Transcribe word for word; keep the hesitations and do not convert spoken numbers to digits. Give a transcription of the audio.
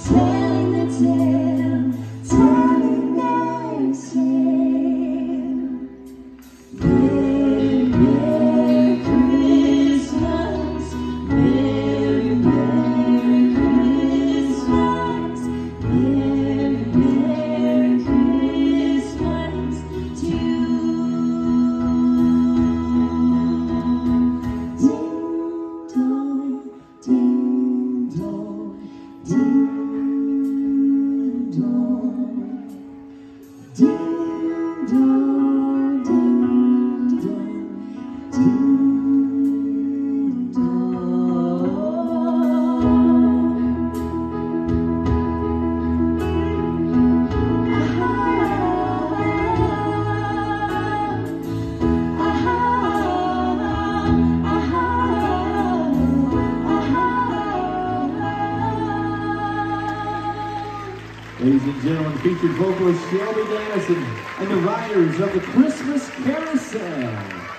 telling the tale, telling our tale. Merry, Merry Christmas, Merry, Merry Christmas, Merry, Merry Christmas to you. Ding dong, ding dong, ding dong, ding dong, ding dong, ding dong. Aha, aha, aha, aha. Ladies and gentlemen, featured vocalist Shelby Dannison and the Riders of the Christmas Carousel.